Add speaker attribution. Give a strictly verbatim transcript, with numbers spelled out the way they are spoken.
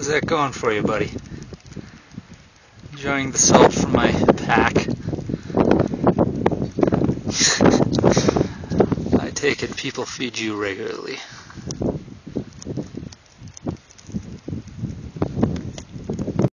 Speaker 1: How's that going for you, buddy? Enjoying the salt from my pack? I take it people feed you regularly.